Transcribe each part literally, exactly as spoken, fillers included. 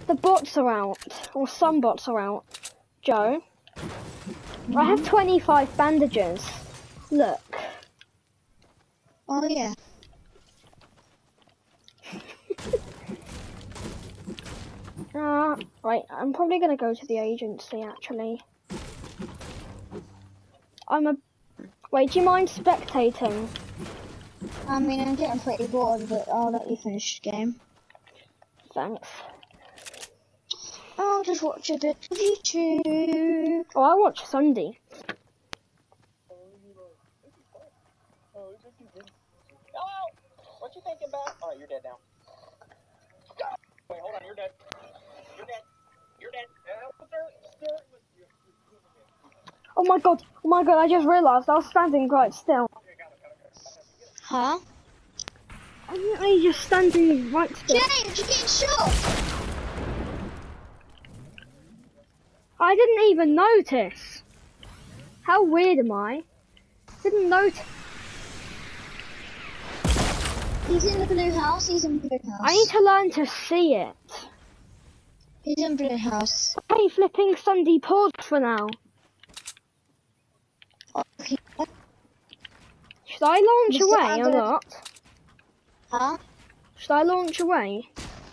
the bots are out, or some bots are out, Joe. Mm-hmm. I have twenty-five bandages. Look. Oh yeah. Uh, right, I'm probably gonna go to the agency actually. I'm a... Wait, do you mind spectating? I mean, I'm getting pretty bored, but I'll let you finish the game. Thanks. I'll just watch a bit of YouTube. Oh, I watch Sunday. What you thinking about? Oh, you're dead now. Wait, hold on, you're dead. You're dead. You're dead. Oh my god, oh my god, I just realised I was standing quite still. Huh? I'm literally just standing right still. James, you're getting shot! I didn't even notice. How weird am I? Didn't notice. He's in the blue house, he's in the blue house. I need to learn to see it. He's in blue house. Okay, flipping Sunday pause for now. Okay. Should I launch Mister away or Andrew. not? Huh? Should I launch away?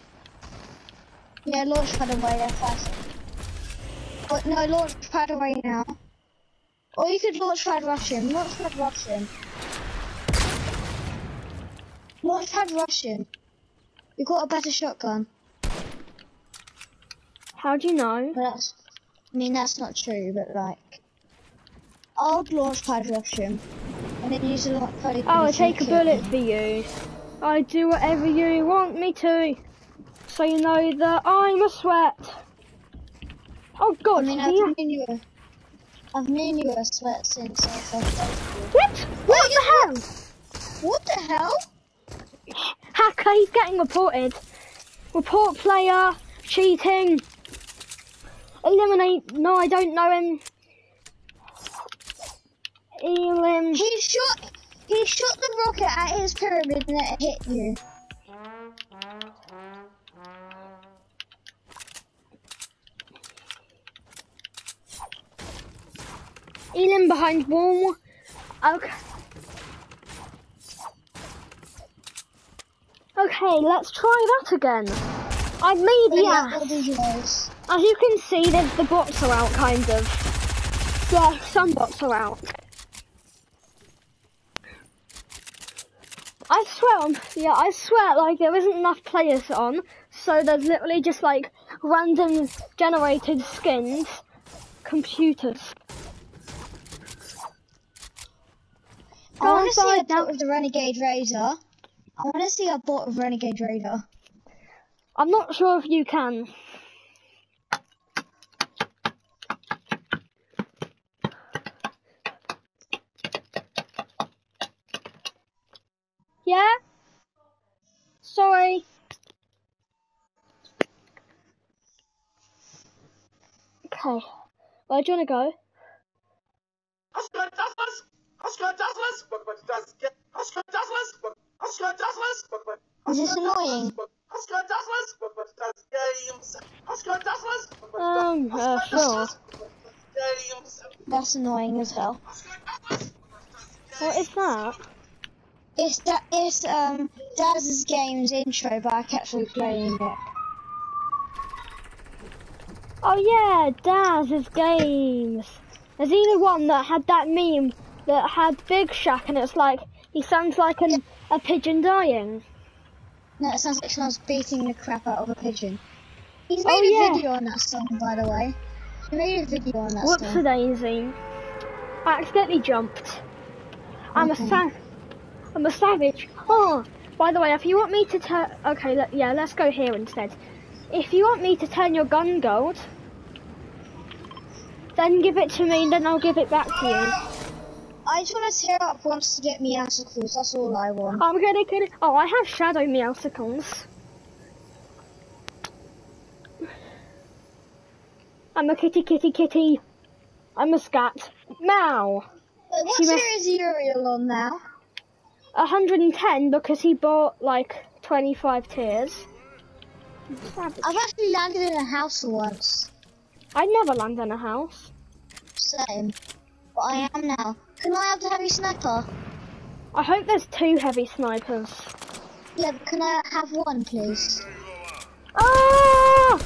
Yeah, launch pad away, yeah, fast. But no, launch pad away now. Or you could launch pad rush him. Launch pad rush him. Launch pad rush him. You've got a better shotgun. How do you know? But that's, I mean, that's not true, but like, I'll launch pad rush him. And then use a launch pad. Oh, I'll take a bullet for you. I do whatever you want me to. So you know that I'm a sweat. Oh god, I mean, I've known you a, I've known you a sweat since I first played. What? What the hell? What the hell? Hacker, he's getting reported. Report player, cheating. Eliminate, no, I don't know him. Elim. He shot, he shot the rocket at his pyramid and it hit you. Elim behind wall. Okay. Okay, let's try that again. I've made yes. As you can see, the, the bots are out, kind of. Yeah, some bots are out. I swear, on, yeah, I swear, like, there isn't enough players on, so there's literally just, like, random generated skins. Computers. I want to see a bot with the Renegade Raider. I want to see a bot with Renegade Raider. I'm not sure if you can. Yeah? Sorry. Okay. Where do you want to go? Oscar Douglas! Oscar Douglas! But does get Oscar Douglas! Oscar Douglas! Is this annoying? Oscar Douglas! But does games! Oscar Douglas! Um, uh, sure. Games! That's annoying as hell. What is that? It's that it's um Daz's Games intro, but I kept replaying it. Oh yeah, Daz's Games. Is he the one that had that meme that had Big Shack and it's like, he sounds like an, a pigeon dying? No, it sounds like someone's beating the crap out of a pigeon. He's made Oh, a yeah. video on that song, by the way. He made a video on that Whoops a song. daisy. I accidentally jumped. I'm Okay. a sa I'm a savage. Oh, by the way, if you want me to turn, okay, let, yeah, let's go here instead. If you want me to turn your gun gold, then give it to me, and then I'll give it back to you. I just want to tear up once to get Meowsicles, that's all I want. I'm gonna get it. Oh, I have shadow Meowsicles. I'm a kitty, kitty, kitty. I'm a scat. Meow. Wait, what She tier must- is Uriel on now? one hundred ten because he bought like twenty-five tiers. Savage. I've actually landed in a house once. I never land in a house. Same. But I am now. Can I have the heavy sniper? I hope there's two heavy snipers. Yeah, but can I have one, please? Ah!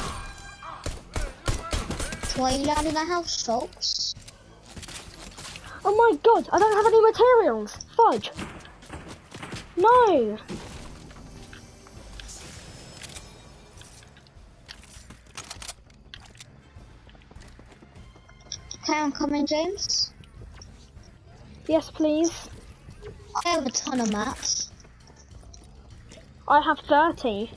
Why you land in a house, folks? Oh my god, I don't have any materials. Fudge. No. Okay, I'm coming, James. Yes, please. I have a ton of mats. I have thirty.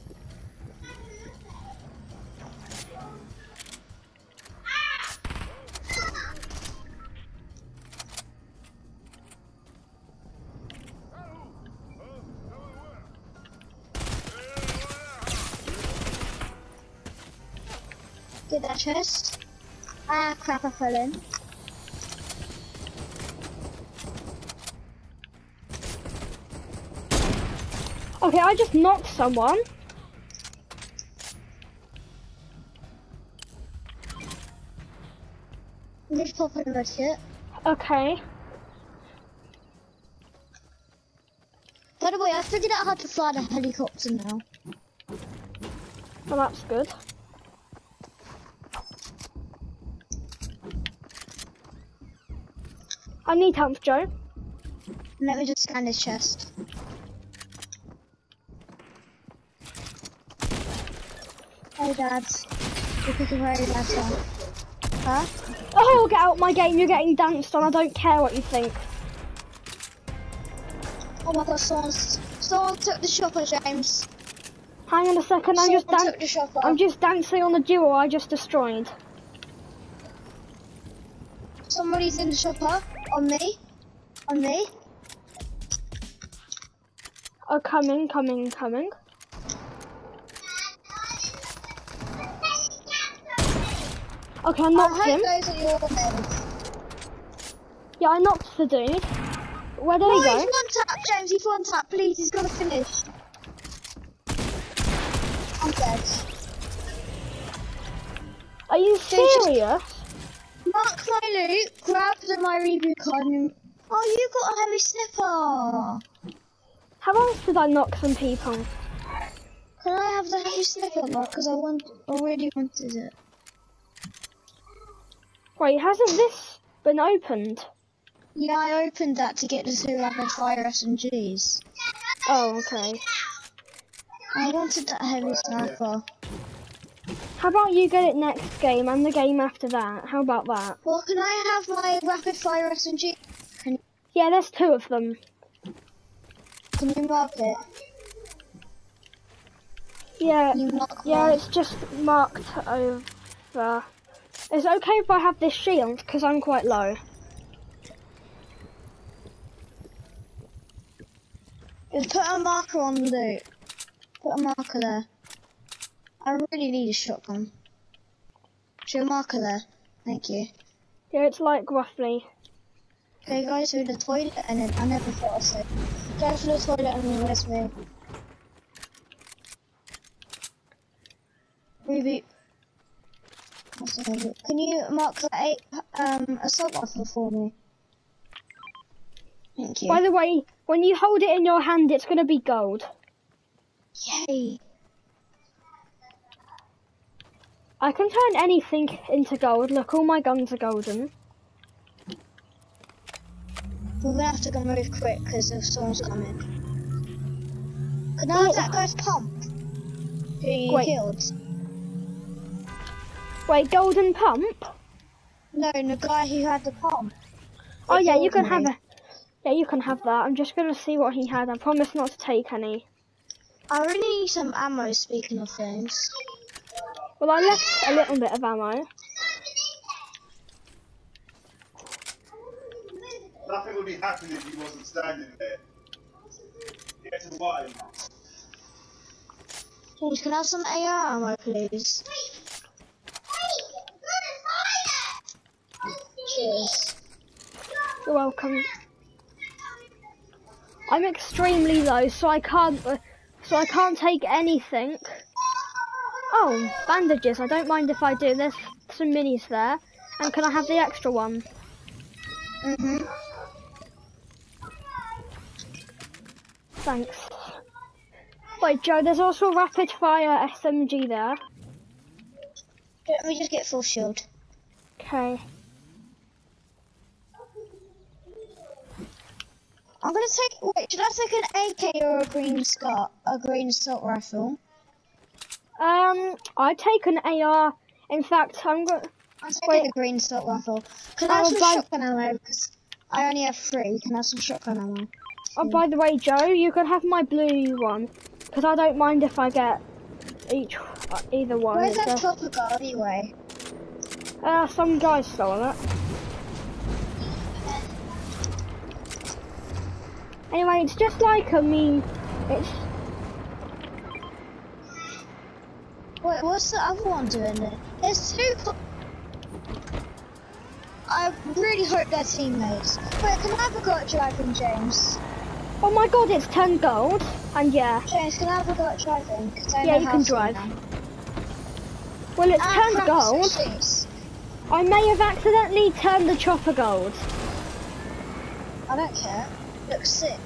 Get that chest. Ah, crap, I fell in. Okay, I just knocked someone. Just pop in red kit. Okay. By the way, I figured out how to fly the helicopter now. Well, that's good. I need help, Joe. Let me just scan his chest. Hey, Dad. You're cooking very bad song. Huh? Oh, get out my game. You're getting danced on. I don't care what you think. Oh my god, someone's, someone took the shopper, James. Hang on a second. I'm Someone just dan- took the shopper. I'm just dancing on the duo I just destroyed. Somebody's in the shopper. On me. On me. Oh, coming, coming, coming. Okay, I knocked I him. hope those are your names. Yeah, I knocked the dude. Where did Oh, he go? he's one tap, James. He's one tap. Please, he's gonna finish. I'm dead. Are you Dude, just- serious? Mark my loot. Grab the my reboot card. And... Oh, you got a heavy snipper. How else did I knock some people? Can I have the heavy snipper, Mark? Because I want, already wanted it. Wait, hasn't this been opened? Yeah, I opened that to get the two rapid fire S M Gs. Oh, okay. I wanted that heavy sniper. How about you get it next game and the game after that? How about that? Well, can I have my rapid fire S M G? Can, Yeah, there's two of them. can you mark it? Yeah, You mark yeah, mine. it's just marked over. It's okay if I have this shield because I'm quite low. Just put a marker on the loot. Put a marker there. I really need a shotgun. Show a marker there. Thank you. Yeah, it's like roughly. Okay, guys, to the toilet and then I never thought I said. Go to the toilet and then rest me. Reboot. Can you mark the eight um assault rifle for me? Thank you. By the way, when you hold it in your hand, it's gonna be gold. Yay! I can turn anything into gold. Look, all my guns are golden. We're gonna have to go move quick because if someone's coming. Can I have that guy's pump? Who you Wait. killed? Wait, golden pump? No, the guy who had the pump. Oh yeah, you killed can me. have it. Yeah, you can have that. I'm just gonna see what he had. I promise not to take any. I really need some ammo, speaking of things. Well, I left a little bit of ammo. Nothing would be happening if he wasn't standing there. Get to the bottom. James, can I have some A R ammo, please? Cheers. You're welcome. I'm extremely low, so I can't. Uh, so I can't take anything. Oh, bandages. I don't mind if I do. There's some minis there. And can I have the extra one? Mm-hmm. Thanks. Wait, Joe, there's also a rapid fire S M G there. Let me just get full shield. Okay. I'm gonna take. Wait, should I take an A K or a green scar? A green assault rifle? Um, I take an A R. In fact, I'm going. I'm taking Wait. a green assault rifle. Can I have Oh, some by- shotgun ammo? Because I only have three. Can I have some shotgun ammo? Oh, by the way, Joe, you can have my blue one, because I don't mind if I get each uh, either one. Where's It's that a- chopper go anyway? Uh, some guy stole it. Anyway, it's just like, I mean, it's... Wait, what's the other one doing there? There's two. co- I really hope they're teammates. Wait, can I have a go at driving, James? Oh my god, it's ten gold. And yeah, James, can I have a go at driving? 'Cause I Yeah, know you how can to drive. now. well, it's Ah, ten crap, gold. it's six. I may have accidentally turned the chopper gold. I don't care. Looks sick.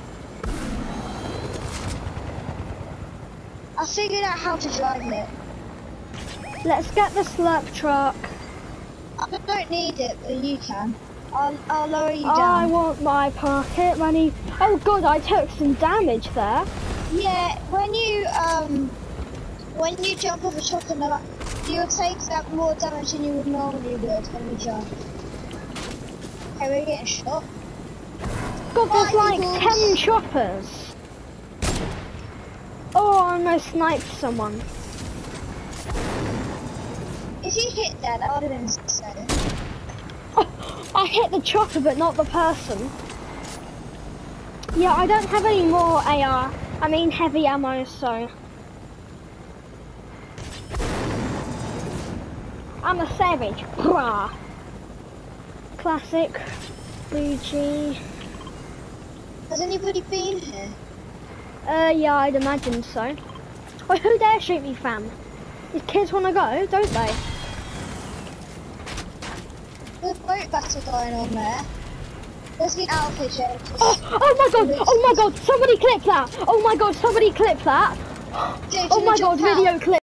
I figured out how to drive it. Let's get the slurp truck. I don't need it, but you can. I'll, I'll lower you I down. want my pocket money. Oh god, I took some damage there. Yeah, when you um, when you jump off a chopper, no, you'll take that more damage than you would normally would when you jump. Okay, we're getting shot. God, there's Bye, like Eagles. ten choppers. Oh, I almost sniped someone. If you hit that, I would have been sad. Oh, I hit the chopper, but not the person. Yeah, I don't have any more A R. I mean heavy ammo, so. I'm a savage. Brah. Classic. B G. Has anybody been here? Uh, yeah, I'd imagine so. Wait, who dare shoot me, fam? These kids want to go, don't they? There's boat battle going on there. There's the alpha jet. Oh, oh my god! Oh my god! Somebody clip that! Oh my god! Somebody clip that! James, Oh you my jump god! out. Video clip.